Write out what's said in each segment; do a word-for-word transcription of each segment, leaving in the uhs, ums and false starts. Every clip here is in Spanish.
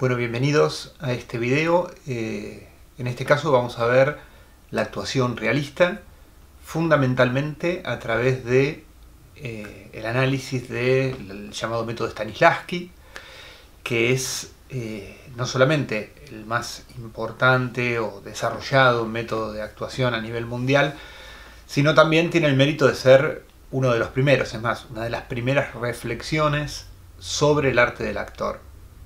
Bueno, bienvenidos a este video. Eh, en este caso vamos a ver la actuación realista, fundamentalmente a través de eh, el análisis del llamado método Stanislavski, que es eh, no solamente el más importante o desarrollado método de actuación a nivel mundial, sino también tiene el mérito de ser uno de los primeros, es más, una de las primeras reflexiones sobre el arte del actor.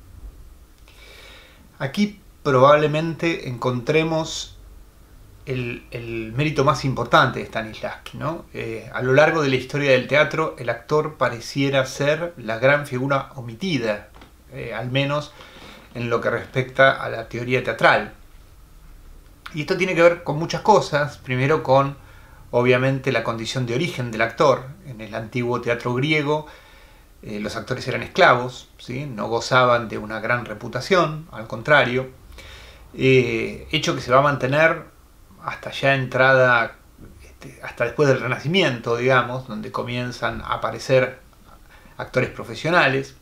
Aquí probablemente encontremos el, el mérito más importante de Stanislavski, ¿no? Eh, a lo largo de la historia del teatro, el actor pareciera ser la gran figura omitida, eh, al menos en lo que respecta a la teoría teatral. Y esto tiene que ver con muchas cosas. Primero con, obviamente, la condición de origen del actor. En el antiguo teatro griego, Eh, los actores eran esclavos, ¿sí? No gozaban de una gran reputación, al contrario, eh, hecho que se va a mantener hasta ya entrada, este, hasta después del Renacimiento, digamos, donde comienzan a aparecer actores profesionales.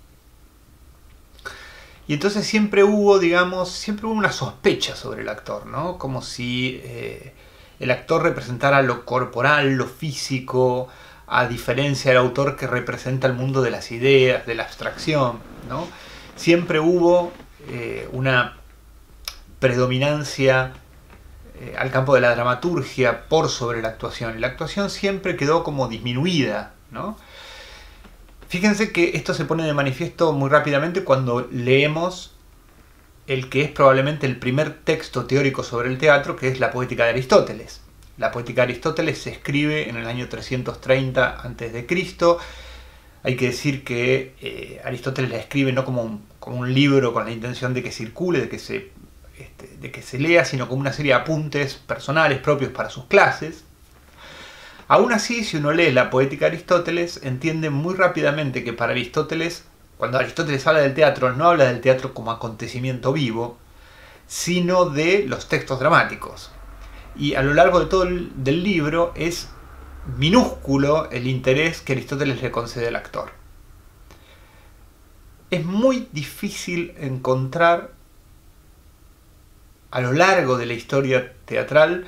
Y entonces siempre hubo, digamos, siempre hubo una sospecha sobre el actor, ¿no? Como si eh, el actor representara lo corporal, lo físico, a diferencia del autor que representa el mundo de las ideas, de la abstracción, ¿no? Siempre hubo eh, una predominancia eh, al campo de la dramaturgia por sobre la actuación. Y la actuación siempre quedó como disminuida, ¿no? Fíjense que esto se pone de manifiesto muy rápidamente cuando leemos el que es probablemente el primer texto teórico sobre el teatro, que es la Poética de Aristóteles. La Poética de Aristóteles se escribe en el año trescientos treinta antes de Cristo. Hay que decir que eh, Aristóteles la escribe no como un, como un libro con la intención de que circule, de que, se, este, de que se lea, sino como una serie de apuntes personales propios para sus clases. Aún así, si uno lee la Poética de Aristóteles, entiende muy rápidamente que para Aristóteles, cuando Aristóteles habla del teatro, no habla del teatro como acontecimiento vivo, sino de los textos dramáticos. Y a lo largo de todo el del libro es minúsculo el interés que Aristóteles le concede al actor. Es muy difícil encontrar a lo largo de la historia teatral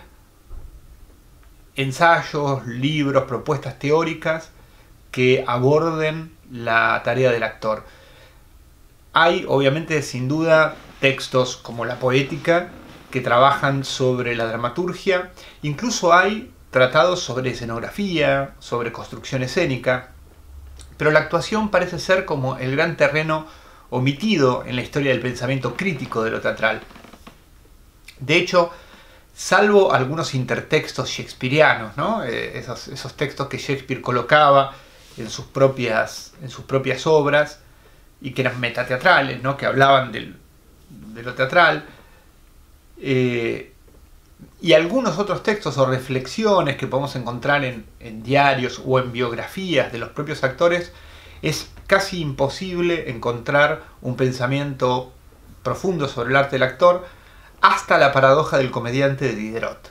ensayos, libros, propuestas teóricas que aborden la tarea del actor. Hay, obviamente, sin duda, textos como la Poética que trabajan sobre la dramaturgia. Incluso hay tratados sobre escenografía, sobre construcción escénica, pero la actuación parece ser como el gran terreno omitido en la historia del pensamiento crítico de lo teatral. De hecho, salvo algunos intertextos shakespearianos, ¿no? eh, esos, esos textos que Shakespeare colocaba en sus propias, en sus propias obras y que eran metateatrales, ¿no? Que hablaban del, de lo teatral, Eh, y algunos otros textos o reflexiones que podemos encontrar en, en diarios o en biografías de los propios actores, es casi imposible encontrar un pensamiento profundo sobre el arte del actor, hasta la paradoja del comediante de Diderot,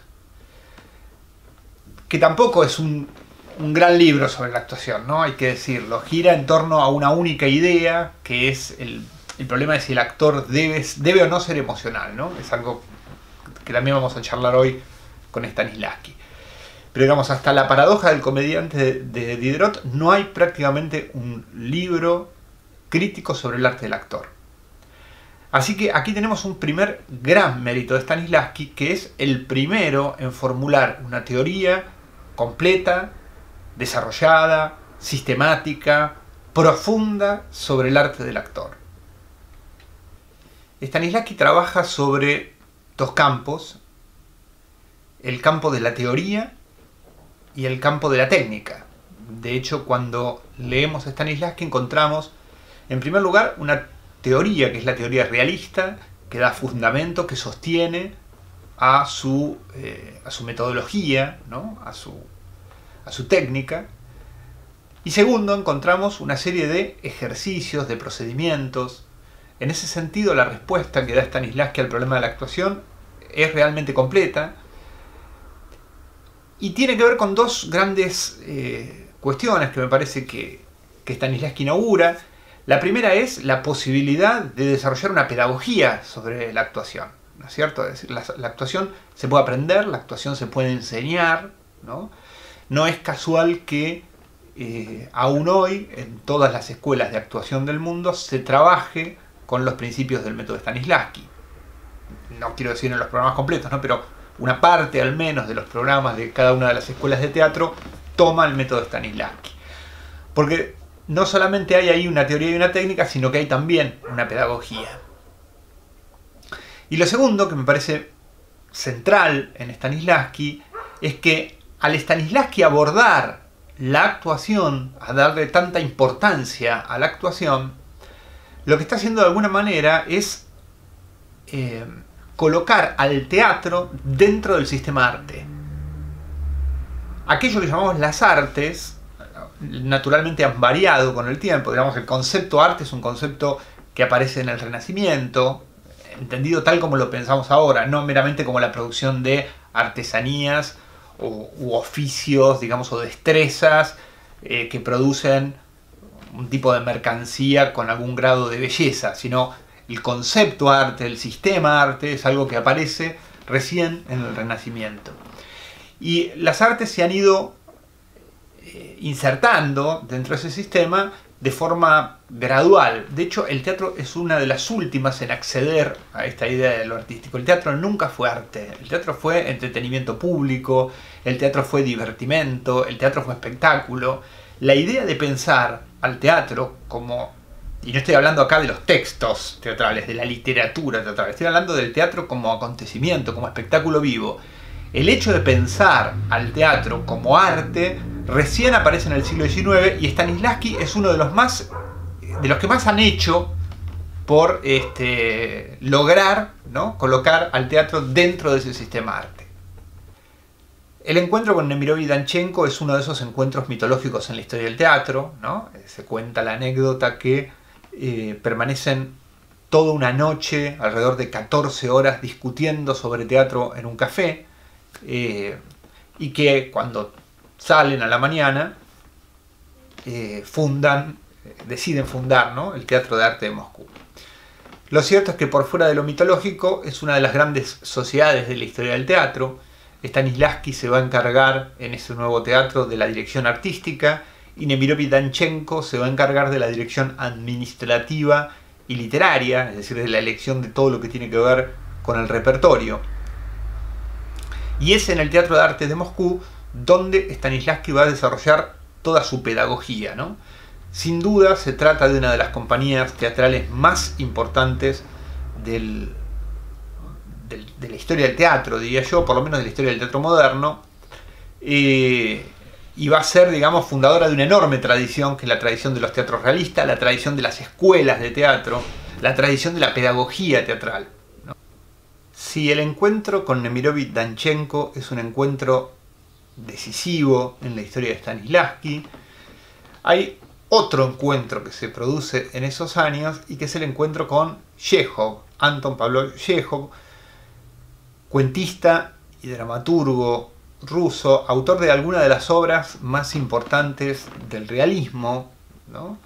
que tampoco es un, un gran libro sobre la actuación, ¿no? Hay que decirlo, gira en torno a una única idea, que es el, el problema de si el actor debe, debe o no ser emocional, ¿no? Es algo que también vamos a charlar hoy con Stanislavski. Pero digamos, hasta la paradoja del comediante de, de Diderot no hay prácticamente un libro crítico sobre el arte del actor. Así que aquí tenemos un primer gran mérito de Stanislavski, que es el primero en formular una teoría completa, desarrollada, sistemática, profunda sobre el arte del actor. Stanislavski trabaja sobre dos campos: el campo de la teoría y el campo de la técnica. De hecho, cuando leemos a Stanislavski encontramos, en primer lugar, una teoría, que es la teoría realista, que da fundamento, que sostiene a su, eh, a su metodología, ¿no? a, su, a su técnica. Y segundo, encontramos una serie de ejercicios, de procedimientos. En ese sentido, la respuesta que da Stanislavski al problema de la actuación es realmente completa y tiene que ver con dos grandes eh, cuestiones que me parece que, que Stanislavski inaugura. La primera es la posibilidad de desarrollar una pedagogía sobre la actuación, ¿no es cierto? Es decir, la, la actuación se puede aprender, la actuación se puede enseñar, ¿no? No es casual que eh, aún hoy en todas las escuelas de actuación del mundo se trabaje con los principios del método Stanislavski. No quiero decir en los programas completos, ¿no? Pero una parte al menos de los programas de cada una de las escuelas de teatro toma el método Stanislavski. Porque no solamente hay ahí una teoría y una técnica, sino que hay también una pedagogía. Y lo segundo que me parece central en Stanislavski es que al Stanislavski abordar la actuación, a darle tanta importancia a la actuación, lo que está haciendo de alguna manera es eh, colocar al teatro dentro del sistema arte. Aquello que llamamos las artes naturalmente han variado con el tiempo. Digamos, el concepto arte es un concepto que aparece en el Renacimiento, entendido tal como lo pensamos ahora, no meramente como la producción de artesanías o, u oficios, digamos, o destrezas eh, que producen un tipo de mercancía con algún grado de belleza, sino el concepto arte, el sistema arte, es algo que aparece recién en el Renacimiento. Y las artes se han ido eh, insertando dentro de ese sistema de forma gradual. De hecho, el teatro es una de las últimas en acceder a esta idea de lo artístico. El teatro nunca fue arte. El teatro fue entretenimiento público, el teatro fue divertimento, el teatro fue espectáculo. La idea de pensar al teatro como... Y no estoy hablando acá de los textos teatrales, de la literatura teatral. Estoy hablando del teatro como acontecimiento, como espectáculo vivo. El hecho de pensar al teatro como arte recién aparece en el siglo diecinueve y Stanislavski es uno de los más de los que más han hecho por este, lograr, ¿no?, colocar al teatro dentro de ese sistema arte. El encuentro con Nemirovich y Danchenko es uno de esos encuentros mitológicos en la historia del teatro, ¿no? Se cuenta la anécdota que eh, permanecen toda una noche, alrededor de catorce horas, discutiendo sobre teatro en un café. Eh, y que cuando salen a la mañana eh, fundan, deciden fundar, ¿no?, el Teatro de Arte de Moscú. Lo cierto es que por fuera de lo mitológico es una de las grandes sociedades de la historia del teatro. Stanislavski se va a encargar en ese nuevo teatro de la dirección artística y Nemirovich y Danchenko se va a encargar de la dirección administrativa y literaria, es decir, de la elección de todo lo que tiene que ver con el repertorio. Y es en el Teatro de Arte de Moscú donde Stanislavski va a desarrollar toda su pedagogía, ¿no? Sin duda se trata de una de las compañías teatrales más importantes del, del, de la historia del teatro, diría yo, por lo menos de la historia del teatro moderno, eh, y va a ser, digamos, fundadora de una enorme tradición, que es la tradición de los teatros realistas, la tradición de las escuelas de teatro, la tradición de la pedagogía teatral. Si el encuentro con Nemirovich y Danchenko es un encuentro decisivo en la historia de Stanislavski, hay otro encuentro que se produce en esos años y que es el encuentro con Chekhov, Anton Pavlovich Chekhov, cuentista y dramaturgo ruso, autor de algunas de las obras más importantes del realismo, ¿no?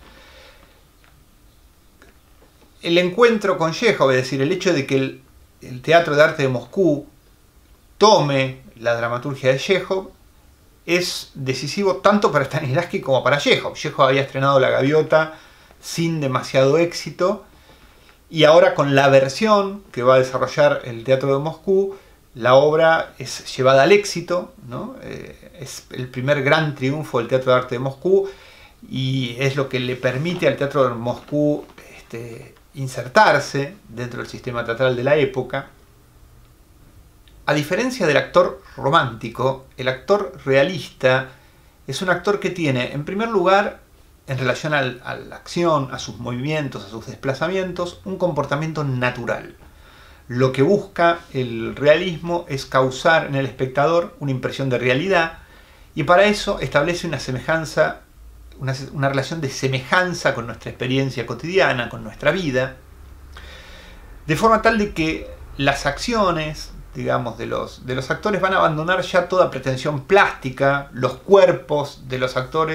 El encuentro con Chekhov, es decir, el hecho de que el el Teatro de Arte de Moscú tome la dramaturgia de Chekhov, es decisivo tanto para Stanislavski como para Chekhov. Chekhov había estrenado La Gaviota sin demasiado éxito, y ahora con la versión que va a desarrollar el Teatro de Moscú, la obra es llevada al éxito, ¿no? Eh, es el primer gran triunfo del Teatro de Arte de Moscú, y es lo que le permite al Teatro de Moscú este, insertarse dentro del sistema teatral de la época. A diferencia del actor romántico, el actor realista es un actor que tiene, en primer lugar, en relación al, a la acción, a sus movimientos, a sus desplazamientos, un comportamiento natural. Lo que busca el realismo es causar en el espectador una impresión de realidad, y para eso establece una semejanza Una, una relación de semejanza con nuestra experiencia cotidiana, con nuestra vida, de forma tal de que las acciones, digamos, de los, de los actores van a abandonar ya toda pretensión plástica, los cuerpos de los actores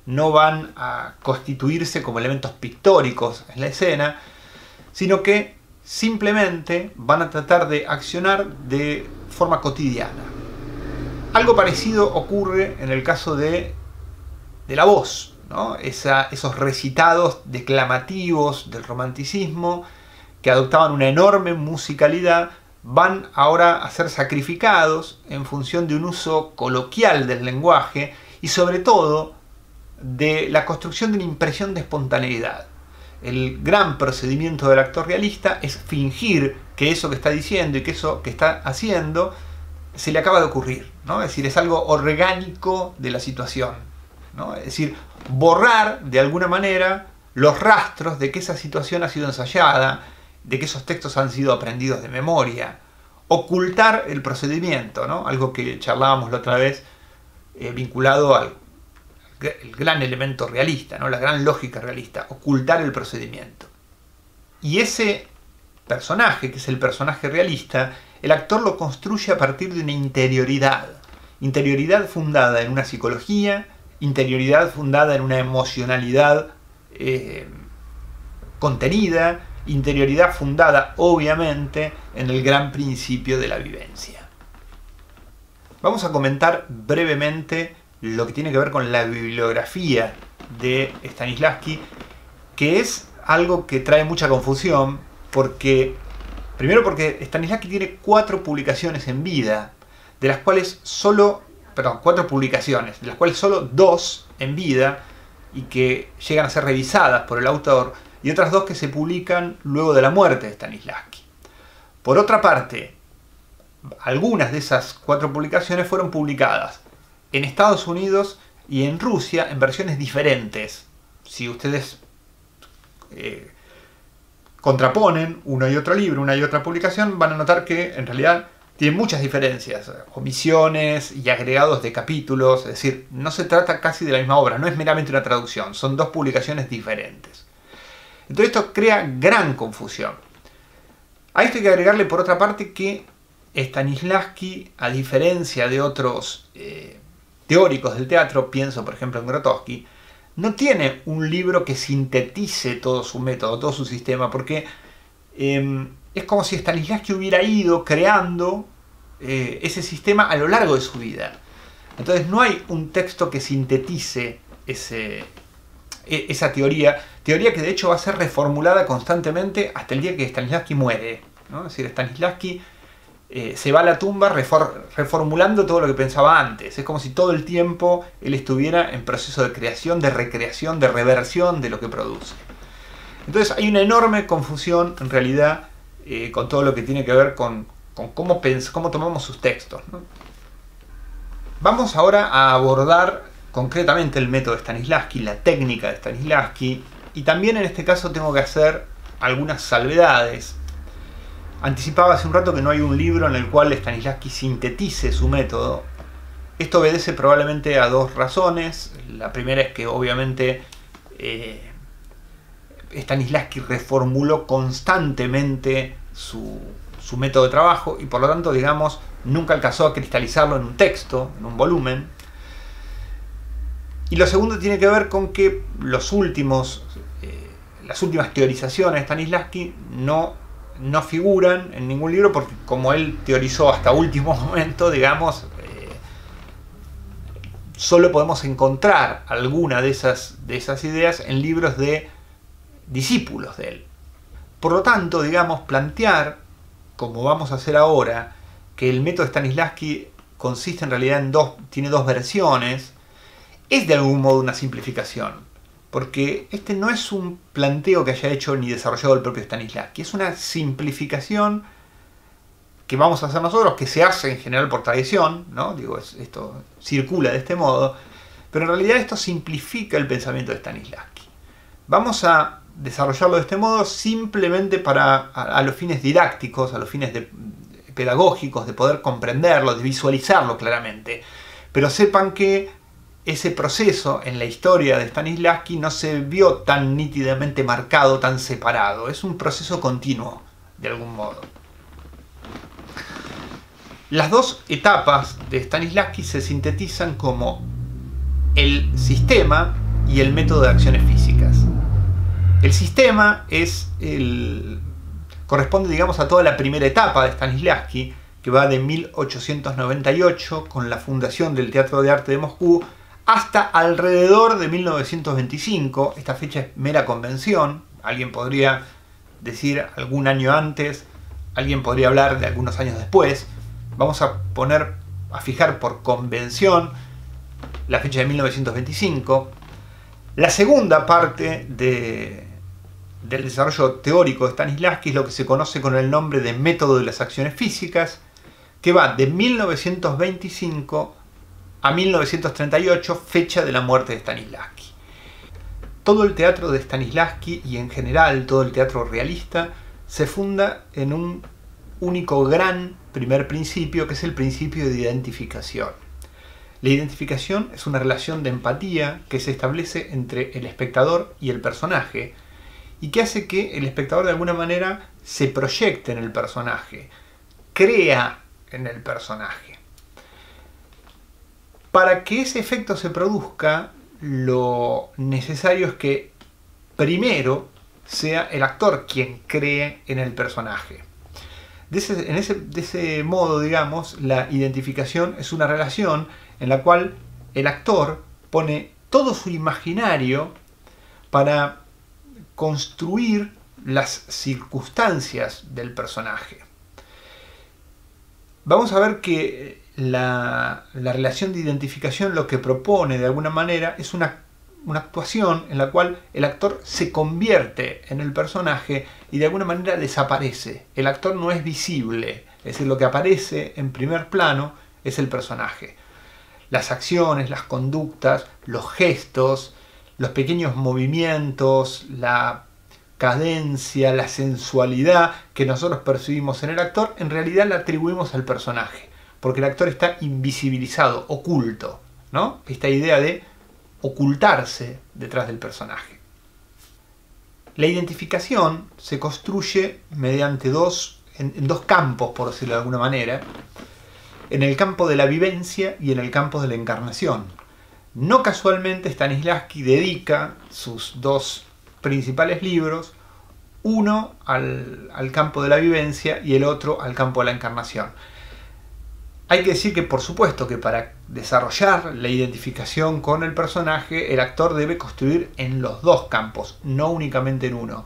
no van a constituirse como elementos pictóricos en la escena, sino que simplemente van a tratar de accionar de forma cotidiana. Algo parecido ocurre en el caso de, de la voz, ¿no? Esa, esos recitados declamativos del romanticismo que adoptaban una enorme musicalidad van ahora a ser sacrificados en función de un uso coloquial del lenguaje y sobre todo de la construcción de una impresión de espontaneidad. El gran procedimiento del actor realista es fingir que eso que está diciendo y que eso que está haciendo se le acaba de ocurrir, ¿no? Es decir, es algo orgánico de la situación, ¿no? Es decir, borrar de alguna manera los rastros de que esa situación ha sido ensayada, de que esos textos han sido aprendidos de memoria, ocultar el procedimiento, ¿no? Algo que charlábamos la otra vez eh, vinculado al el gran elemento realista, ¿no? La gran lógica realista, ocultar el procedimiento. Y ese personaje, que es el personaje realista, el actor lo construye a partir de una interioridad, interioridad fundada en una psicología, interioridad fundada en una emocionalidad eh, contenida, interioridad fundada, obviamente, en el gran principio de la vivencia. Vamos a comentar brevemente lo que tiene que ver con la bibliografía de Stanislavski, que es algo que trae mucha confusión, porque, primero porque Stanislavski tiene cuatro publicaciones en vida, de las cuales solo, perdón, cuatro publicaciones, de las cuales solo dos en vida, y que llegan a ser revisadas por el autor, y otras dos que se publican luego de la muerte de Stanislavski. Por otra parte, algunas de esas cuatro publicaciones fueron publicadas en Estados Unidos y en Rusia en versiones diferentes. Si ustedes eh, contraponen uno y otro libro, una y otra publicación, van a notar que en realidad tienen muchas diferencias, omisiones y agregados de capítulos, es decir, no se trata casi de la misma obra, no es meramente una traducción, son dos publicaciones diferentes. Entonces esto crea gran confusión. A esto hay que agregarle por otra parte que Stanislavski, a diferencia de otros eh, teóricos del teatro, pienso por ejemplo en Grotowski, no tiene un libro que sintetice todo su método, todo su sistema, porque eh, es como si Stanislavski hubiera ido creando eh, ese sistema a lo largo de su vida. Entonces no hay un texto que sintetice ese, esa teoría, teoría que de hecho va a ser reformulada constantemente hasta el día que Stanislavski muere, ¿no? Es decir, Stanislavski Eh, se va a la tumba refor reformulando todo lo que pensaba antes. Es como si todo el tiempo él estuviera en proceso de creación, de recreación, de reversión de lo que produce. Entonces hay una enorme confusión en realidad eh, con todo lo que tiene que ver con, con cómo, cómo tomamos sus textos, ¿no? Vamos ahora a abordar concretamente el método de Stanislavski, la técnica de Stanislavski, y también en este caso tengo que hacer algunas salvedades. Anticipaba hace un rato que no hay un libro en el cual Stanislavski sintetice su método. Esto obedece probablemente a dos razones. La primera es que obviamente eh, Stanislavski reformuló constantemente su, su método de trabajo y por lo tanto, digamos, nunca alcanzó a cristalizarlo en un texto, en un volumen. Y lo segundo tiene que ver con que los últimos, eh, las últimas teorizaciones de Stanislavski no no figuran en ningún libro porque como él teorizó hasta último momento, digamos, eh, solo podemos encontrar alguna de esas, de esas ideas en libros de discípulos de él. Por lo tanto, digamos, plantear, como vamos a hacer ahora, que el método de Stanislavski consiste en realidad en dos, tiene dos versiones, es de algún modo una simplificación. Porque este no es un planteo que haya hecho ni desarrollado el propio Stanislavski, es una simplificación que vamos a hacer nosotros, que se hace en general por tradición, ¿no? Digo, esto circula de este modo, pero en realidad esto simplifica el pensamiento de Stanislavski. Vamos a desarrollarlo de este modo simplemente para, a, a los fines didácticos, a los fines de, pedagógicos, de poder comprenderlo, de visualizarlo claramente. Pero sepan que ese proceso en la historia de Stanislavski no se vio tan nítidamente marcado, tan separado. Es un proceso continuo, de algún modo. Las dos etapas de Stanislavski se sintetizan como el sistema y el método de acciones físicas. El sistema es el, corresponde, digamos, a toda la primera etapa de Stanislavski, que va de mil ochocientos noventa y ocho, con la fundación del Teatro de Arte de Moscú, hasta alrededor de mil novecientos veinticinco. Esta fecha es mera convención. Alguien podría decir algún año antes, alguien podría hablar de algunos años después. Vamos a poner, a fijar por convención la fecha de mil novecientos veinticinco. La segunda parte de, del desarrollo teórico de Stanislavski es lo que se conoce con el nombre de método de las acciones físicas, que va de mil novecientos veinticinco a mil novecientos treinta y ocho, fecha de la muerte de Stanislavski. Todo el teatro de Stanislavski y en general todo el teatro realista se funda en un único gran primer principio, que es el principio de identificación. La identificación es una relación de empatía que se establece entre el espectador y el personaje y que hace que el espectador de alguna manera se proyecte en el personaje, crea en el personaje. Para que ese efecto se produzca, lo necesario es que primero sea el actor quien cree en el personaje. De ese, en ese, de ese modo, digamos, la identificación es una relación en la cual el actor pone todo su imaginario para construir las circunstancias del personaje. Vamos a ver que la, la relación de identificación lo que propone de alguna manera es una, una actuación en la cual el actor se convierte en el personaje y de alguna manera desaparece. El actor no es visible, es decir, lo que aparece en primer plano es el personaje. Las acciones, las conductas, los gestos, los pequeños movimientos, la cadencia, la sensualidad que nosotros percibimos en el actor, en realidad la atribuimos al personaje, porque el actor está invisibilizado, oculto, ¿no? Esta idea de ocultarse detrás del personaje. La identificación se construye mediante dos, en, en dos campos, por decirlo de alguna manera, en el campo de la vivencia y en el campo de la encarnación. No casualmente Stanislavski dedica sus dos principales libros, uno al, al campo de la vivencia y el otro al campo de la encarnación. Hay que decir que, por supuesto, que para desarrollar la identificación con el personaje, el actor debe construir en los dos campos, no únicamente en uno.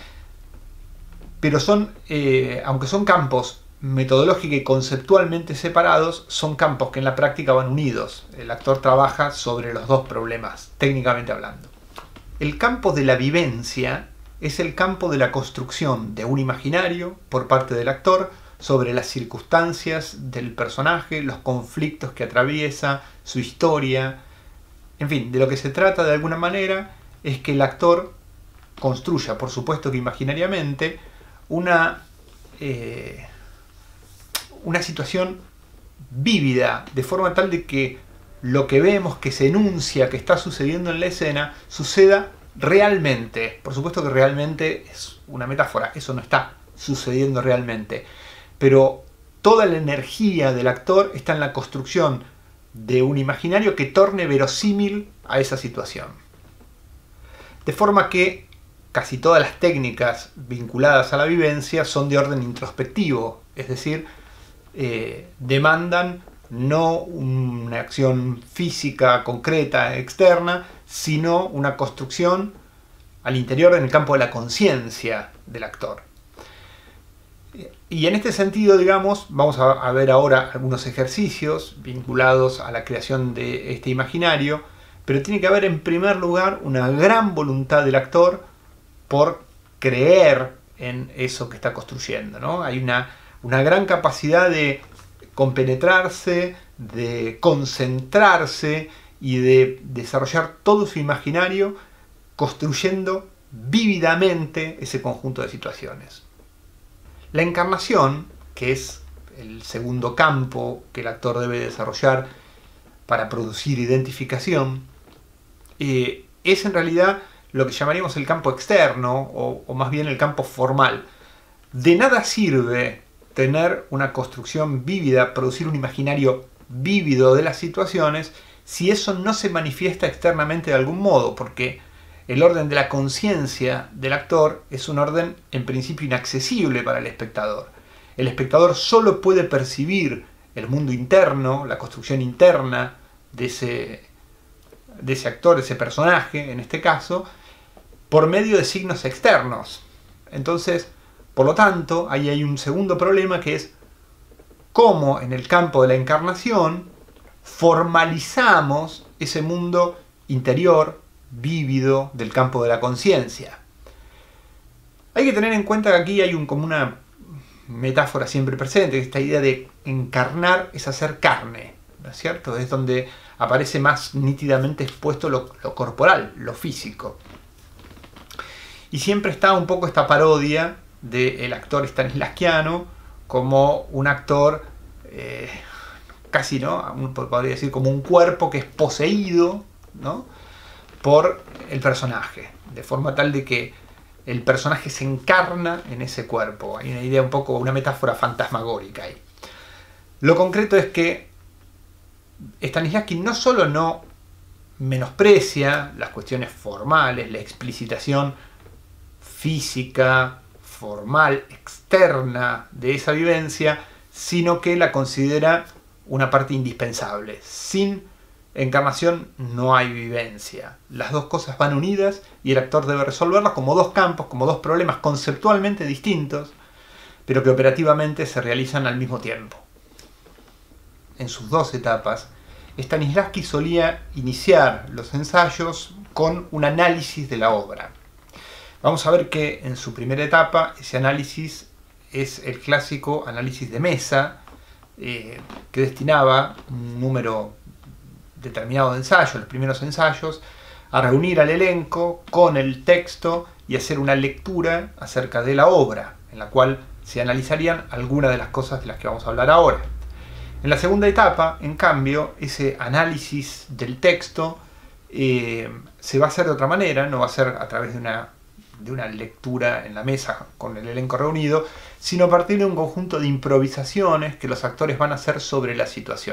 Pero son, eh, aunque son campos metodológica y conceptualmente separados, son campos que en la práctica van unidos. El actor trabaja sobre los dos problemas, técnicamente hablando. El campo de la vivencia es el campo de la construcción de un imaginario por parte del actor sobre las circunstancias del personaje, los conflictos que atraviesa, su historia. En fin, de lo que se trata de alguna manera es que el actor construya, por supuesto que imaginariamente, una... Eh, una situación vívida, de forma tal de que lo que vemos, que se enuncia, que está sucediendo en la escena, suceda realmente. Por supuesto que realmente es una metáfora, eso no está sucediendo realmente. Pero toda la energía del actor está en la construcción de un imaginario que torne verosímil a esa situación. De forma que casi todas las técnicas vinculadas a la vivencia son de orden introspectivo, es decir, Eh, demandan no una acción física concreta externa, sino una construcción al interior en el campo de la conciencia del actor. Y en este sentido, digamos, vamos a, a ver ahora algunos ejercicios vinculados a la creación de este imaginario, pero tiene que haber en primer lugar una gran voluntad del actor por creer en eso que está construyendo, ¿no? Hay una Una gran capacidad de compenetrarse, de concentrarse y de desarrollar todo su imaginario construyendo vívidamente ese conjunto de situaciones. La encarnación, que es el segundo campo que el actor debe desarrollar para producir identificación, eh, es en realidad lo que llamaríamos el campo externo, o, o más bien el campo formal. De nada sirve tener una construcción vívida, producir un imaginario vívido de las situaciones, si eso no se manifiesta externamente de algún modo, porque el orden de la conciencia del actor es un orden en principio inaccesible para el espectador. El espectador solo puede percibir el mundo interno, la construcción interna de ese, de ese actor, de ese personaje, en este caso, por medio de signos externos. Entonces, por lo tanto, ahí hay un segundo problema, que es cómo en el campo de la encarnación formalizamos ese mundo interior, vívido, del campo de la conciencia. Hay que tener en cuenta que aquí hay un, como una metáfora siempre presente, esta idea de encarnar es hacer carne, ¿no es cierto? Es donde aparece más nítidamente expuesto lo, lo corporal, lo físico. Y siempre está un poco esta parodia del actor stanislavskiano como un actor eh, casi, ¿no? Podría decir como un cuerpo que es poseído, ¿no? Por el personaje, de forma tal de que el personaje se encarna en ese cuerpo. Hay una idea un poco, una metáfora fantasmagórica ahí. Lo concreto es que Stanislavski no solo no menosprecia las cuestiones formales, la explicitación física, formal, externa de esa vivencia, sino que la considera una parte indispensable. Sin encarnación no hay vivencia. Las dos cosas van unidas y el actor debe resolverlas como dos campos, como dos problemas conceptualmente distintos, pero que operativamente se realizan al mismo tiempo. En sus dos etapas, Stanislavski solía iniciar los ensayos con un análisis de la obra. Vamos a ver que en su primera etapa ese análisis es el clásico análisis de mesa, eh, que destinaba un número determinado de ensayos, los primeros ensayos, a reunir al elenco con el texto y hacer una lectura acerca de la obra, en la cual se analizarían algunas de las cosas de las que vamos a hablar ahora. En la segunda etapa, en cambio, ese análisis del texto eh, se va a hacer de otra manera, no va a ser a través de una, de una lectura en la mesa con el elenco reunido, sino a partir de un conjunto de improvisaciones que los actores van a hacer sobre la situación.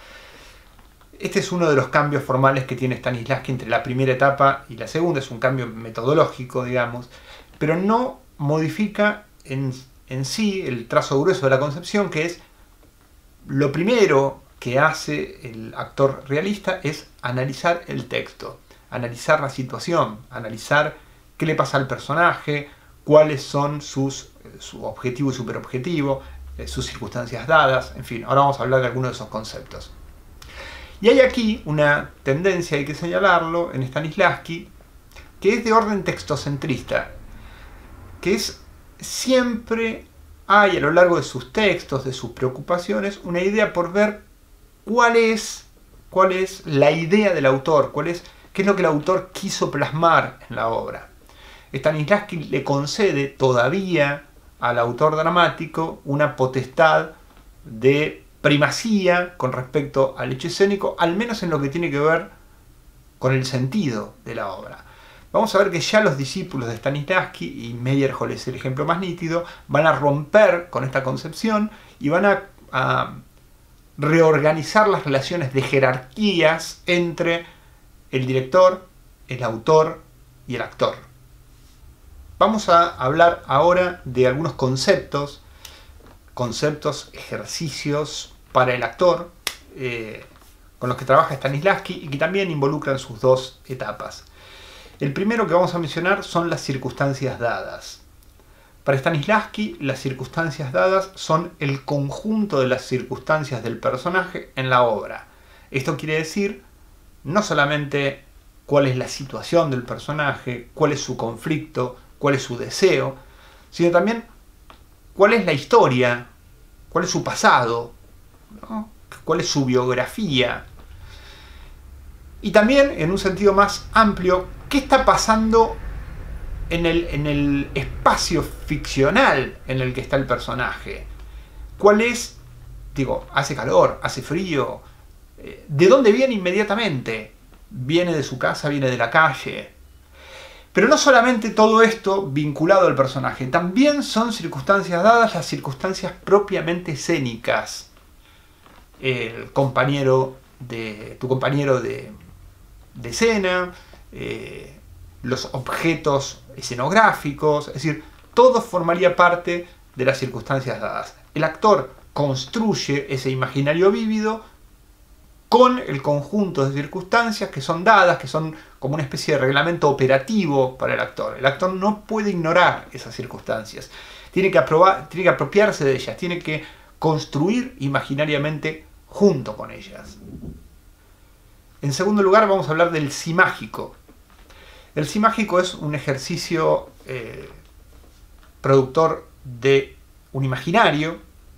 Este es uno de los cambios formales que tiene Stanislavski entre la primera etapa y la segunda, es un cambio metodológico, digamos, pero no modifica en, en sí el trazo grueso de la concepción, que es lo primero que hace el actor realista es analizar el texto, analizar la situación, analizar qué le pasa al personaje, cuáles son sus su objetivo y superobjetivo, sus circunstancias dadas, en fin, ahora vamos a hablar de algunos de esos conceptos. Y hay aquí una tendencia, hay que señalarlo, en Stanislavski, que es de orden textocentrista, que es siempre hay a lo largo de sus textos, de sus preocupaciones, una idea por ver cuál es, cuál es la idea del autor, cuál es, qué es lo que el autor quiso plasmar en la obra. Stanislavski le concede todavía al autor dramático una potestad de primacía con respecto al hecho escénico, al menos en lo que tiene que ver con el sentido de la obra. Vamos a ver que ya los discípulos de Stanislavski, y Meyerhold es el ejemplo más nítido, van a romper con esta concepción y van a, a reorganizar las relaciones de jerarquías entre el director, el autor y el actor. Vamos a hablar ahora de algunos conceptos, conceptos, ejercicios para el actor, eh, con los que trabaja Stanislavski y que también involucran sus dos etapas. El primero que vamos a mencionar son las circunstancias dadas. Para Stanislavski, las circunstancias dadas son el conjunto de las circunstancias del personaje en la obra. Esto quiere decir no solamente cuál es la situación del personaje, cuál es su conflicto, cuál es su deseo, sino también cuál es la historia, cuál es su pasado, ¿no? Cuál es su biografía. Y también, en un sentido más amplio, qué está pasando en el, en el espacio ficcional en el que está el personaje. ¿Cuál es, digo, hace calor, hace frío? ¿De dónde viene inmediatamente? ¿Viene de su casa, viene de la calle? Pero no solamente todo esto vinculado al personaje, también son circunstancias dadas las circunstancias propiamente escénicas. El compañero de tu compañero de, de escena, eh, los objetos escenográficos, es decir, todo formaría parte de las circunstancias dadas. El actor construye ese imaginario vívido con el conjunto de circunstancias que son dadas, que son como una especie de reglamento operativo para el actor. El actor no puede ignorar esas circunstancias, tiene que, aprobar, tiene que apropiarse de ellas, tiene que construir imaginariamente junto con ellas. En segundo lugar, vamos a hablar del simágico. El simágico es un ejercicio eh, productor de un imaginario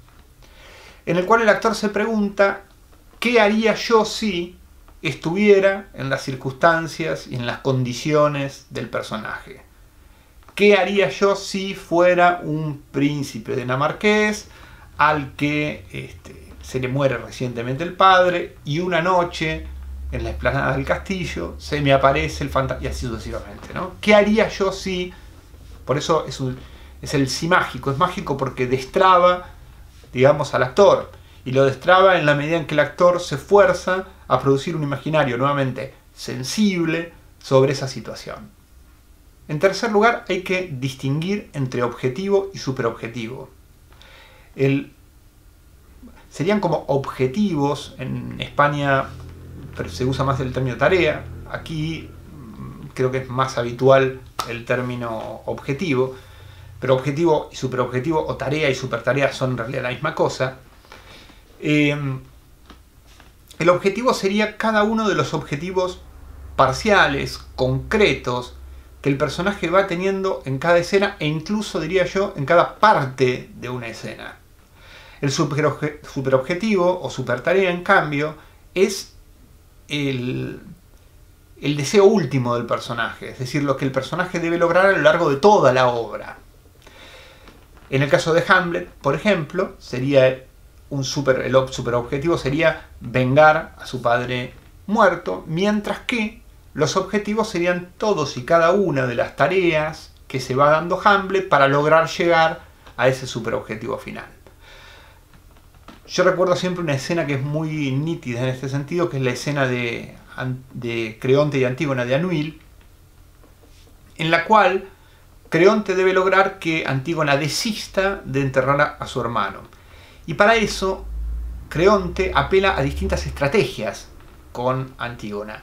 en el cual el actor se pregunta: ¿qué haría yo si estuviera en las circunstancias y en las condiciones del personaje? ¿Qué haría yo si fuera un príncipe dinamarqués al que este, se le muere recientemente el padre y una noche en la explanada del castillo se me aparece el fantasma, y así sucesivamente, ¿no? ¿Qué haría yo si...? Por eso es, un, es el simágico, es mágico porque destraba, digamos, al actor, y lo destraba en la medida en que el actor se esfuerza a producir un imaginario nuevamente sensible sobre esa situación. En tercer lugar, hay que distinguir entre objetivo y superobjetivo. El, serían como objetivos, en España pero se usa más el término tarea, aquí creo que es más habitual el término objetivo, pero objetivo y superobjetivo, o tarea y supertarea, son en realidad la misma cosa. Eh, el objetivo sería cada uno de los objetivos parciales, concretos, que el personaje va teniendo en cada escena, e incluso, diría yo, en cada parte de una escena. El superobjetivo o supertarea, en cambio, es el, el deseo último del personaje, es decir, lo que el personaje debe lograr a lo largo de toda la obra. En el caso de Hamlet, por ejemplo, sería un super, el superobjetivo sería vengar a su padre muerto, mientras que los objetivos serían todos y cada una de las tareas que se va dando Hamlet para lograr llegar a ese superobjetivo final. Yo recuerdo siempre una escena que es muy nítida en este sentido, que es la escena de, de Creonte y Antígona de Anuil, en la cual Creonte debe lograr que Antígona desista de enterrar a, a su hermano. Y para eso, Creonte apela a distintas estrategias con Antígona.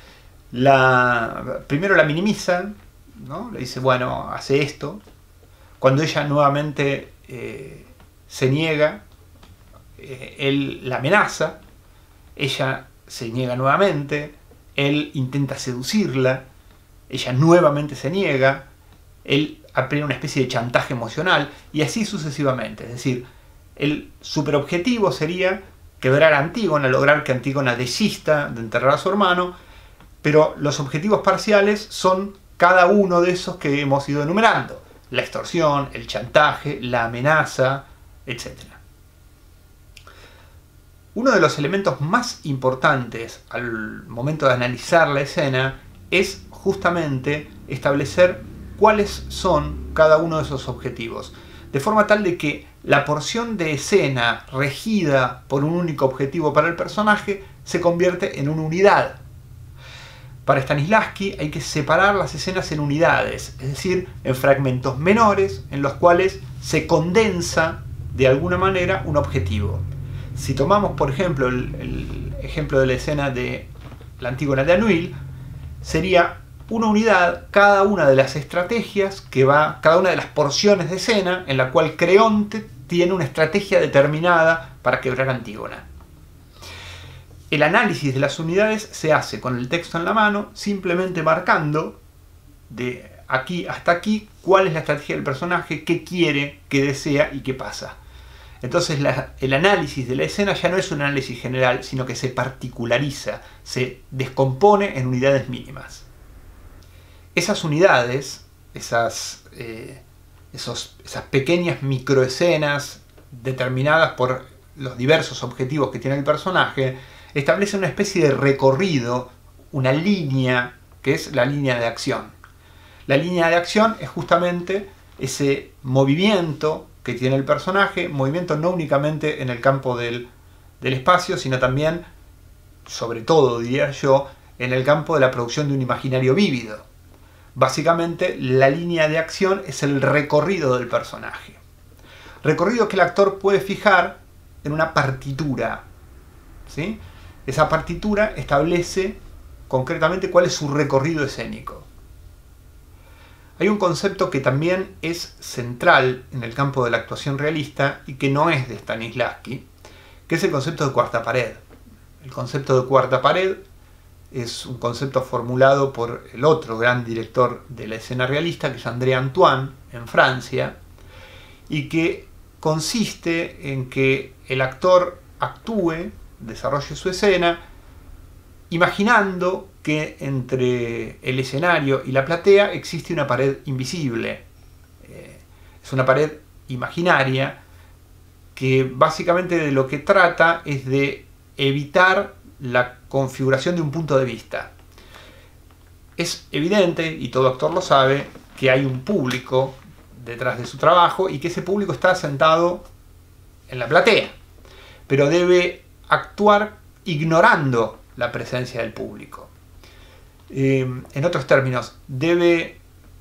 La, primero la minimiza, ¿no? Le dice, bueno, hace esto. Cuando ella nuevamente eh, se niega, eh, él la amenaza, ella se niega nuevamente, él intenta seducirla, ella nuevamente se niega, él apela una especie de chantaje emocional, y así sucesivamente. Es decir, el superobjetivo sería quebrar a Antígona, lograr que Antígona desista de enterrar a su hermano, pero los objetivos parciales son cada uno de esos que hemos ido enumerando: la extorsión, el chantaje, la amenaza, etcétera. Uno de los elementos más importantes al momento de analizar la escena es justamente establecer cuáles son cada uno de esos objetivos, de forma tal de que la porción de escena regida por un único objetivo para el personaje se convierte en una unidad. Para Stanislavski hay que separar las escenas en unidades, es decir, en fragmentos menores en los cuales se condensa de alguna manera un objetivo. Si tomamos, por ejemplo, el, el ejemplo de la escena de la Antígona de Anuil, sería una unidad cada una de las estrategias que va, cada una de las porciones de escena en la cual Creonte tiene una estrategia determinada para quebrar a Antígona. El análisis de las unidades se hace con el texto en la mano, simplemente marcando de aquí hasta aquí cuál es la estrategia del personaje, qué quiere, qué desea y qué pasa. Entonces la, el análisis de la escena ya no es un análisis general, sino que se particulariza, se descompone en unidades mínimas. Esas unidades, esas, eh, esos, esas pequeñas microescenas determinadas por los diversos objetivos que tiene el personaje, establecen una especie de recorrido, una línea, que es la línea de acción. La línea de acción es justamente ese movimiento que tiene el personaje, movimiento no únicamente en el campo del, del espacio, sino también sobre todo diría yo, en el campo de la producción de un imaginario vívido. Básicamente, la línea de acción es el recorrido del personaje. Recorrido que el actor puede fijar en una partitura, ¿sí? Esa partitura establece concretamente cuál es su recorrido escénico. Hay un concepto que también es central en el campo de la actuación realista y que no es de Stanislavski, que es el concepto de cuarta pared. El concepto de cuarta pared es un concepto formulado por el otro gran director de la escena realista, que es André Antoine, en Francia, y que consiste en que el actor actúe, desarrolle su escena, imaginando que entre el escenario y la platea existe una pared invisible. Eh, es una pared imaginaria que básicamente de lo que trata es de evitar la configuración de un punto de vista. Es evidente, y todo actor lo sabe, que hay un público detrás de su trabajo y que ese público está sentado en la platea, pero debe actuar ignorando la presencia del público. Eh, en otros términos, debe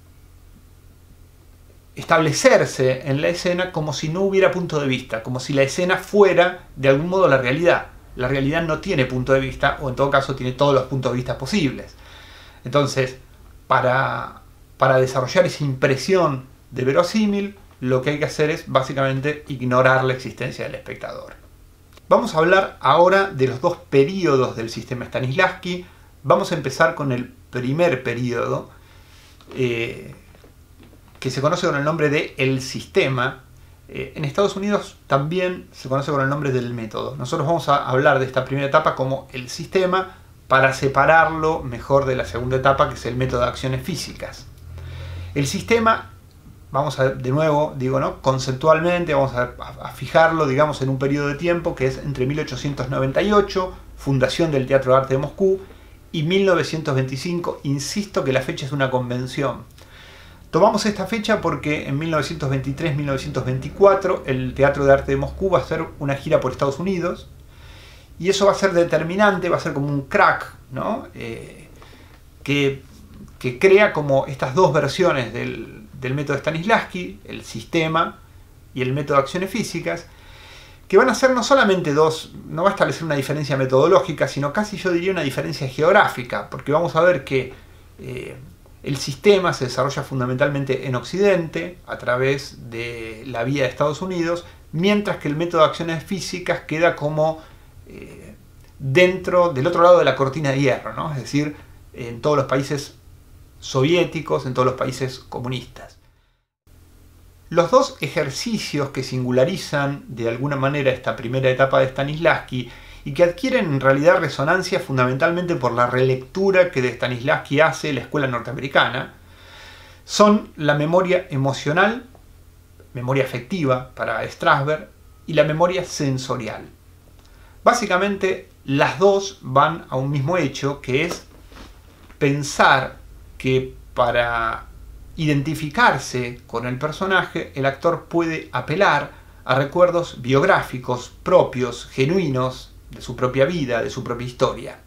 establecerse en la escena como si no hubiera punto de vista, como si la escena fuera de algún modo la realidad. La realidad no tiene punto de vista, o en todo caso tiene todos los puntos de vista posibles. Entonces, para, para desarrollar esa impresión de verosímil, lo que hay que hacer es básicamente ignorar la existencia del espectador. Vamos a hablar ahora de los dos periodos del sistema Stanislavski. Vamos a empezar con el primer periodo, eh, que se conoce con el nombre de el sistema. Eh, en Estados Unidos también se conoce con el nombre del método. Nosotros vamos a hablar de esta primera etapa como el sistema para separarlo mejor de la segunda etapa, que es el método de acciones físicas. El sistema, vamos a de nuevo, digo, ¿no? Conceptualmente vamos a, a fijarlo, digamos, en un periodo de tiempo que es entre mil ochocientos noventa y ocho, fundación del Teatro de Arte de Moscú, y mil novecientos veinticinco, insisto que la fecha es una convención. Tomamos esta fecha porque en mil novecientos veintitrés mil novecientos veinticuatro el Teatro de Arte de Moscú va a hacer una gira por Estados Unidos, y eso va a ser determinante, va a ser como un crack, ¿no? Eh, que, que crea como estas dos versiones del, del método Stanislavski, el sistema y el método de acciones físicas, que van a ser no solamente dos, no va a establecer una diferencia metodológica, sino casi yo diría una diferencia geográfica, porque vamos a ver que eh, el sistema se desarrolla fundamentalmente en Occidente, a través de la vía de Estados Unidos, mientras que el método de acciones físicas queda como eh, dentro, del otro lado de la cortina de hierro, ¿no? Es decir, en todos los países soviéticos, en todos los países comunistas. Los dos ejercicios que singularizan de alguna manera esta primera etapa de Stanislavski y que adquieren en realidad resonancia fundamentalmente por la relectura que de Stanislavski hace la escuela norteamericana, son la memoria emocional, memoria afectiva para Strasberg, y la memoria sensorial. Básicamente las dos van a un mismo hecho, que es pensar que para identificarse con el personaje, el actor puede apelar a recuerdos biográficos propios, genuinos, de su propia vida, de su propia historia.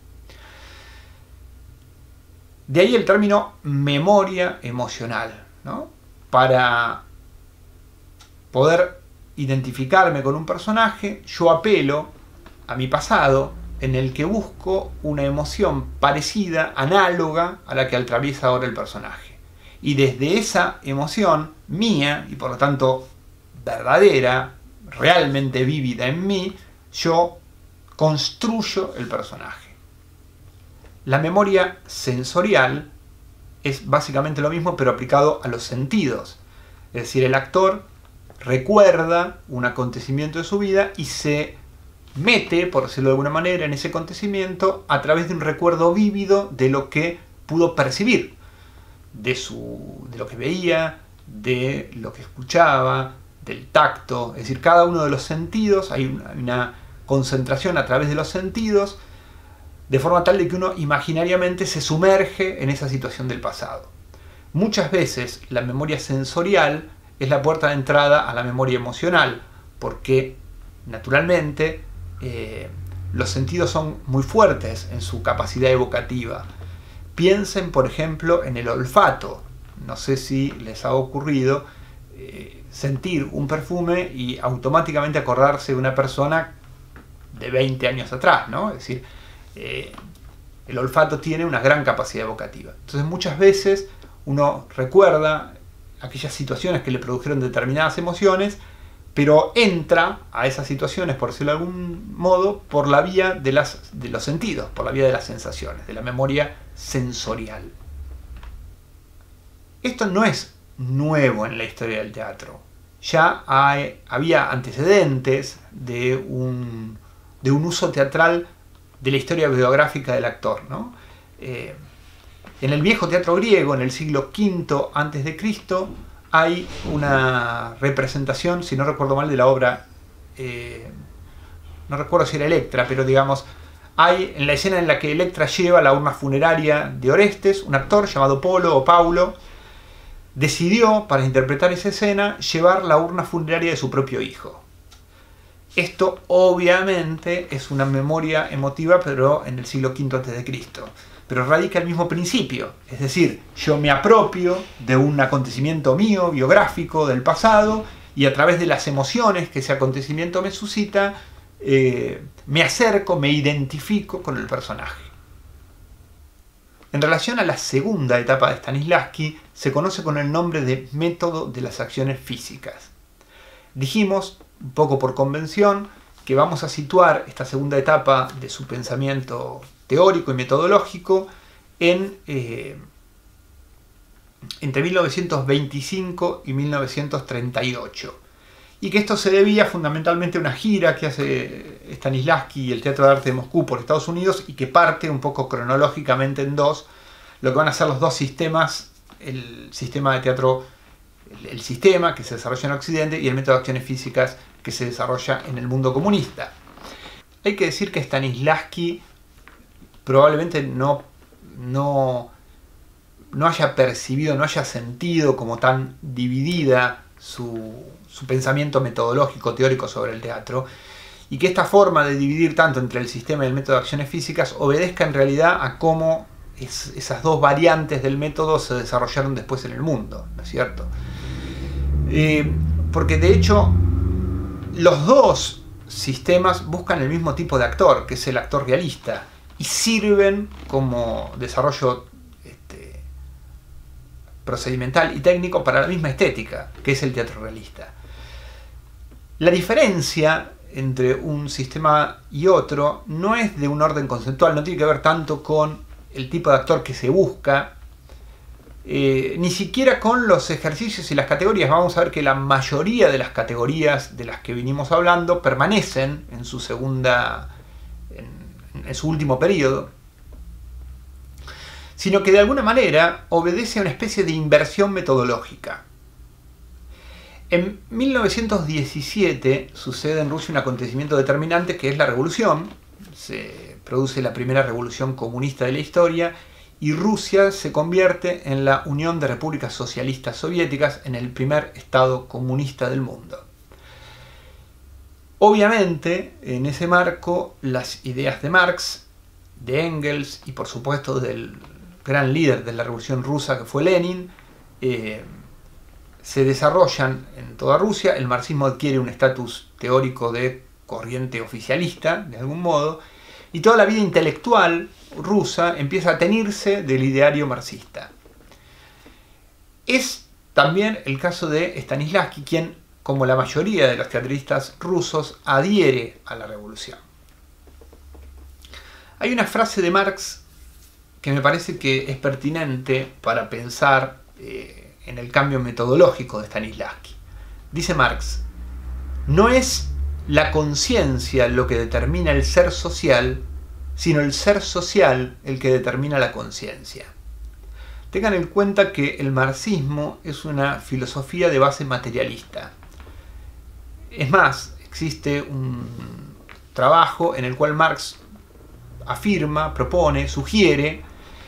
De ahí el término memoria emocional, ¿no? Para poder identificarme con un personaje, yo apelo a mi pasado, en el que busco una emoción parecida, análoga a la que atraviesa ahora el personaje. Y desde esa emoción mía, y por lo tanto verdadera, realmente vívida en mí, yo construyo el personaje. La memoria sensorial es básicamente lo mismo, pero aplicado a los sentidos. Es decir, el actor recuerda un acontecimiento de su vida y se mete, por decirlo de alguna manera, en ese acontecimiento a través de un recuerdo vívido de lo que pudo percibir, de, su, de lo que veía, de lo que escuchaba, del tacto. Es decir, cada uno de los sentidos, hay una, una concentración a través de los sentidos, de forma tal de que uno imaginariamente se sumerge en esa situación del pasado. Muchas veces la memoria sensorial es la puerta de entrada a la memoria emocional, porque naturalmente eh, los sentidos son muy fuertes en su capacidad evocativa. Piensen, por ejemplo, en el olfato. No sé si les ha ocurrido eh, sentir un perfume y automáticamente acordarse de una persona de veinte años atrás, ¿no? Es decir, eh, el olfato tiene una gran capacidad evocativa. Entonces muchas veces uno recuerda aquellas situaciones que le produjeron determinadas emociones, pero entra a esas situaciones, por decirlo de algún modo, por la vía de, las, de los sentidos, por la vía de las sensaciones, de la memoria sensorial. Esto no es nuevo en la historia del teatro. Ya hay, había antecedentes de un, de un uso teatral de la historia biográfica del actor, ¿no? Eh, en el viejo teatro griego, en el siglo quinto antes de Cristo, hay una representación, si no recuerdo mal, de la obra, eh, no recuerdo si era Electra, pero digamos, hay en la escena en la que Electra lleva la urna funeraria de Orestes, un actor llamado Polo o Paulo decidió, para interpretar esa escena, llevar la urna funeraria de su propio hijo. Esto obviamente es una memoria emotiva, pero en el siglo quinto antes de Cristo. Pero radica el mismo principio, es decir, yo me apropio de un acontecimiento mío, biográfico, del pasado, y a través de las emociones que ese acontecimiento me suscita, eh, me acerco, me identifico con el personaje. En relación a la segunda etapa de Stanislavski, se conoce con el nombre de método de las acciones físicas. Dijimos, un poco por convención, que vamos a situar esta segunda etapa de su pensamiento teórico y metodológico en, eh, entre mil novecientos veinticinco y mil novecientos treinta y ocho. Y que esto se debía fundamentalmente a una gira que hace Stanislavski y el Teatro de Arte de Moscú por Estados Unidos y que parte un poco cronológicamente en dos, lo que van a ser los dos sistemas, el sistema de teatro, el, el sistema que se desarrolla en Occidente y el método de acciones físicas que se desarrolla en el mundo comunista. Hay que decir que Stanislavski probablemente no, no, no haya percibido, no haya sentido como tan dividida su, su pensamiento metodológico, teórico sobre el teatro, y que esta forma de dividir tanto entre el sistema y el método de acciones físicas obedezca en realidad a cómo es, esas dos variantes del método se desarrollaron después en el mundo, ¿no es cierto? Eh, porque de hecho los dos sistemas buscan el mismo tipo de actor, que es el actor realista, y sirven como desarrollo este, procedimental y técnico para la misma estética, que es el teatro realista. La diferencia entre un sistema y otro no es de un orden conceptual, no tiene que ver tanto con el tipo de actor que se busca, eh, ni siquiera con los ejercicios y las categorías. Vamos a ver que la mayoría de las categorías de las que vinimos hablando permanecen en su segunda en su último periodo, sino que de alguna manera obedece a una especie de inversión metodológica. En mil novecientos diecisiete sucede en Rusia un acontecimiento determinante que es la revolución. Se produce la primera revolución comunista de la historia y Rusia se convierte en la Unión de Repúblicas Socialistas Soviéticas, en el primer estado comunista del mundo. Obviamente, en ese marco, las ideas de Marx, de Engels y por supuesto del gran líder de la Revolución Rusa que fue Lenin, eh, se desarrollan en toda Rusia. El marxismo adquiere un estatus teórico de corriente oficialista, de algún modo, y toda la vida intelectual rusa empieza a teñirse del ideario marxista. Es también el caso de Stanislavski, quien, como la mayoría de los teatristas rusos, adhiere a la revolución. Hay una frase de Marx que me parece que es pertinente para pensar eh, en el cambio metodológico de Stanislavski. Dice Marx: no es la conciencia lo que determina el ser social, sino el ser social el que determina la conciencia. Tengan en cuenta que el marxismo es una filosofía de base materialista. Es más, existe un trabajo en el cual Marx afirma, propone, sugiere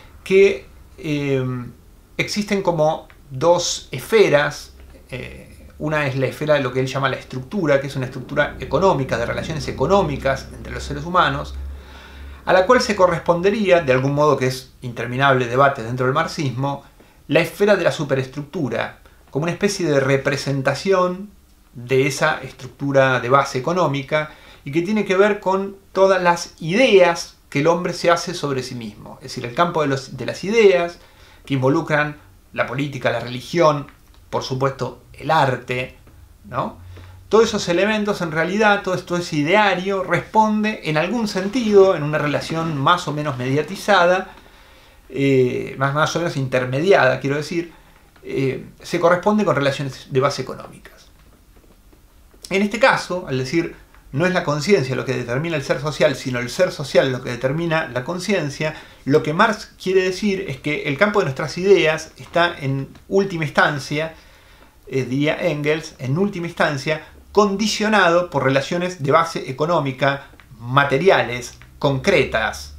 que eh, existen como dos esferas eh, Una es la esfera de lo que él llama la estructura, que es una estructura económica, de relaciones económicas entre los seres humanos, a la cual se correspondería, de algún modo que es interminable debate dentro del marxismo, la esfera de la superestructura, como una especie de representación de esa estructura de base económica y que tiene que ver con todas las ideas que el hombre se hace sobre sí mismo. Es decir, el campo de, los, de las ideas que involucran la política, la religión, por supuesto el arte, ¿no? Todos esos elementos, en realidad, todo esto, ese ideario responde en algún sentido, en una relación más o menos mediatizada, eh, más, más o menos intermediada, quiero decir, eh, se corresponde con relaciones de base económicas. En este caso, al decir no es la conciencia lo que determina el ser social, sino el ser social lo que determina la conciencia, lo que Marx quiere decir es que el campo de nuestras ideas está en última instancia, eh, diría Engels, en última instancia, condicionado por relaciones de base económica, materiales, concretas.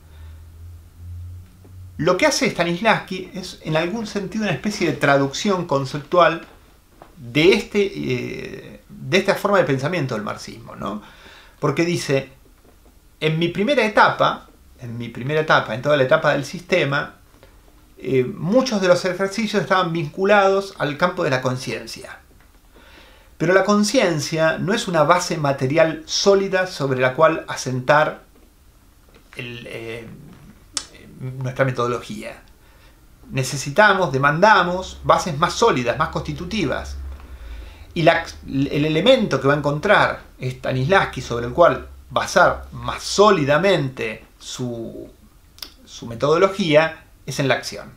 Lo que hace Stanislavski es, en algún sentido, una especie de traducción conceptual de, este, eh, de esta forma de pensamiento del marxismo, ¿no? Porque dice, en mi primera etapa, en mi primera etapa, en toda la etapa del sistema, eh, muchos de los ejercicios estaban vinculados al campo de la conciencia. Pero la conciencia no es una base material sólida sobre la cual asentar el, eh, nuestra metodología. Necesitamos, demandamos bases más sólidas, más constitutivas. Y la, el elemento que va a encontrar Stanislavski sobre el cual basar más sólidamente su, su metodología es en la acción.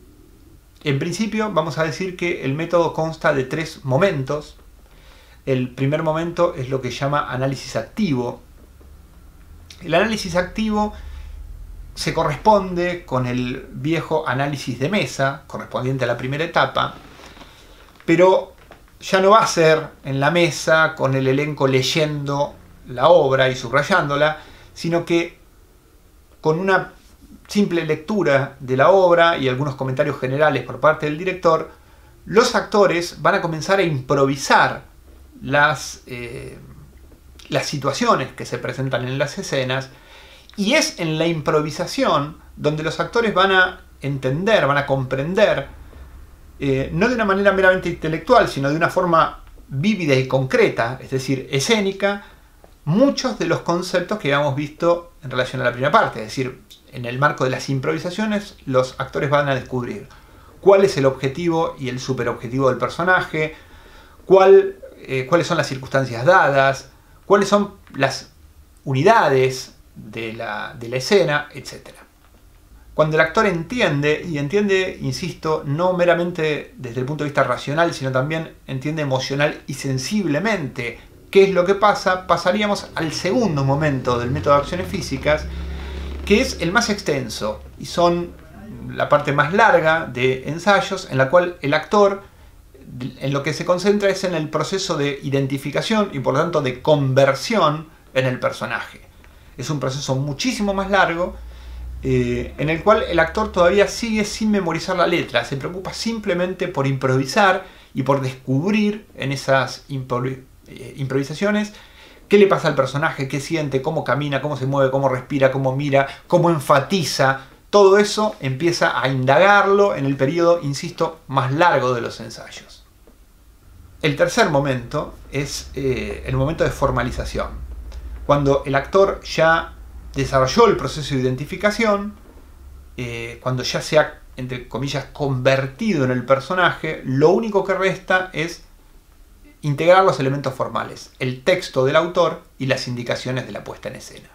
En principio vamos a decir que el método consta de tres momentos. El primer momento es lo que llama análisis activo. El análisis activo se corresponde con el viejo análisis de mesa, correspondiente a la primera etapa, pero ya no va a ser en la mesa con el elenco leyendo la obra y subrayándola, sino que con una simple lectura de la obra y algunos comentarios generales por parte del director, los actores van a comenzar a improvisar las, eh, las situaciones que se presentan en las escenas, y es en la improvisación donde los actores van a entender, van a comprender, eh, no de una manera meramente intelectual, sino de una forma vívida y concreta, es decir, escénica, muchos de los conceptos que habíamos visto en relación a la primera parte. Es decir, en el marco de las improvisaciones, los actores van a descubrir cuál es el objetivo y el superobjetivo del personaje, cuál, eh, cuáles son las circunstancias dadas, cuáles son las unidades de la, de la escena, etcétera. Cuando el actor entiende, y entiende, insisto, no meramente desde el punto de vista racional, sino también entiende emocional y sensiblemente qué es lo que pasa, pasaríamos al segundo momento del método de acciones físicas, que es el más extenso, y son la parte más larga de ensayos, en la cual el actor en lo que se concentra es en el proceso de identificación y por lo tanto de conversión en el personaje. Es un proceso muchísimo más largo, eh, en el cual el actor todavía sigue sin memorizar la letra, se preocupa simplemente por improvisar y por descubrir en esas improvisaciones eh, improvisaciones qué le pasa al personaje, qué siente, cómo camina, cómo se mueve, cómo respira, cómo mira, cómo enfatiza. Todo eso empieza a indagarlo en el periodo, insisto, más largo de los ensayos. El tercer momento es eh, el momento de formalización, cuando el actor ya desarrolló el proceso de identificación, eh, cuando ya se ha, entre comillas, convertido en el personaje, lo único que resta es integrar los elementos formales, el texto del autor y las indicaciones de la puesta en escena.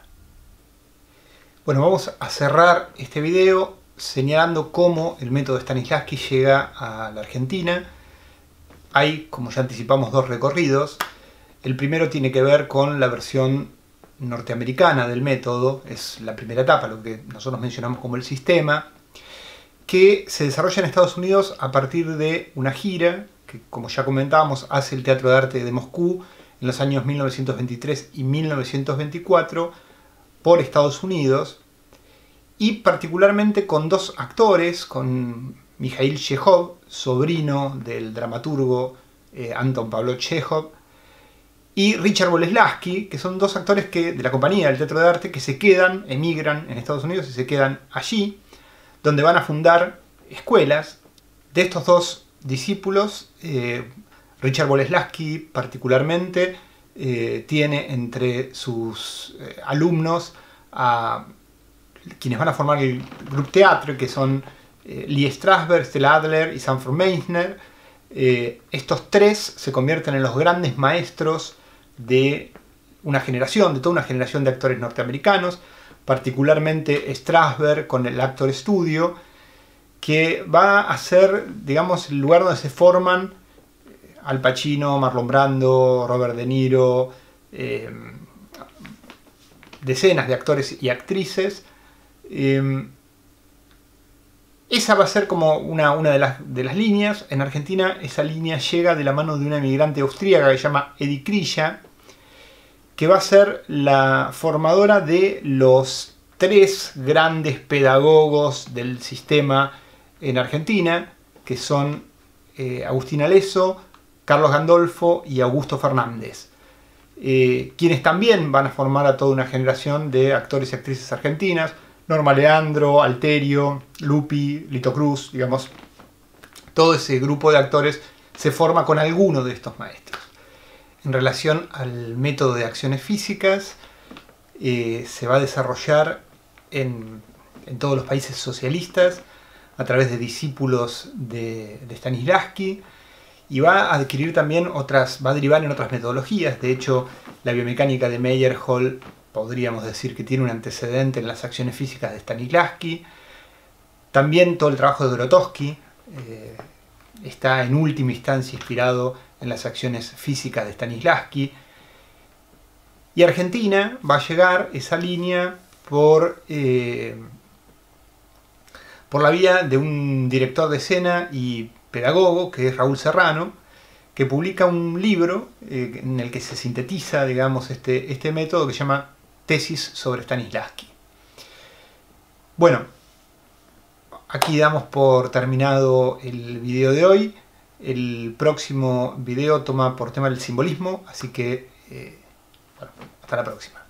Bueno, vamos a cerrar este video señalando cómo el método Stanislavski llega a la Argentina. Hay, como ya anticipamos, dos recorridos. El primero tiene que ver con la versión norteamericana del método, es la primera etapa, lo que nosotros mencionamos como el sistema, que se desarrolla en Estados Unidos a partir de una gira que, como ya comentábamos, hace el Teatro de Arte de Moscú en los años mil novecientos veintitrés y mil novecientos veinticuatro por Estados Unidos, y particularmente con dos actores, con Mikhail Chekhov, sobrino del dramaturgo eh, Anton Pavlov Chekhov, y Richard Boleslavsky, que son dos actores que, de la compañía del Teatro de Arte, que se quedan, emigran en Estados Unidos y se quedan allí, donde van a fundar escuelas. De estos dos discípulos, eh, Richard Boleslavsky particularmente eh, tiene entre sus eh, alumnos a quienes van a formar el Grupo Teatro, que son eh, Lee Strasberg, Stella Adler y Sanford Meisner. Eh, estos tres se convierten en los grandes maestros de una generación, de toda una generación de actores norteamericanos, particularmente Strasberg con el Actor Studio, que va a ser, digamos, el lugar donde se forman Al Pacino, Marlon Brando, Robert De Niro, eh, decenas de actores y actrices. Eh, esa va a ser como una, una de, las, de las líneas. En Argentina esa línea llega de la mano de una emigrante austríaca que se llama Edith Krija, que va a ser la formadora de los tres grandes pedagogos del sistema en Argentina, que son eh, Agustín Alesso, Carlos Gandolfo y Augusto Fernández, eh, quienes también van a formar a toda una generación de actores y actrices argentinas: Norma Leandro, Alterio, Lupi, Lito Cruz, digamos. Todo ese grupo de actores se forma con alguno de estos maestros. En relación al método de acciones físicas, eh, se va a desarrollar en, en todos los países socialistas a través de discípulos de, de Stanislavski, y va a adquirir también otras, va a derivar en otras metodologías. De hecho, la biomecánica de Meyerhold podríamos decir que tiene un antecedente en las acciones físicas de Stanislavski. También todo el trabajo de Grotowski eh, está en última instancia inspirado en las acciones físicas de Stanislavski. Y Argentina va a llegar esa línea por, eh, por la vía de un director de escena y pedagogo, que es Raúl Serrano, que publica un libro eh, en el que se sintetiza, digamos, este, este método, que se llama Tesis sobre Stanislavski. Bueno, aquí damos por terminado el video de hoy. El próximo video toma por tema el simbolismo, así que, eh, bueno, hasta la próxima.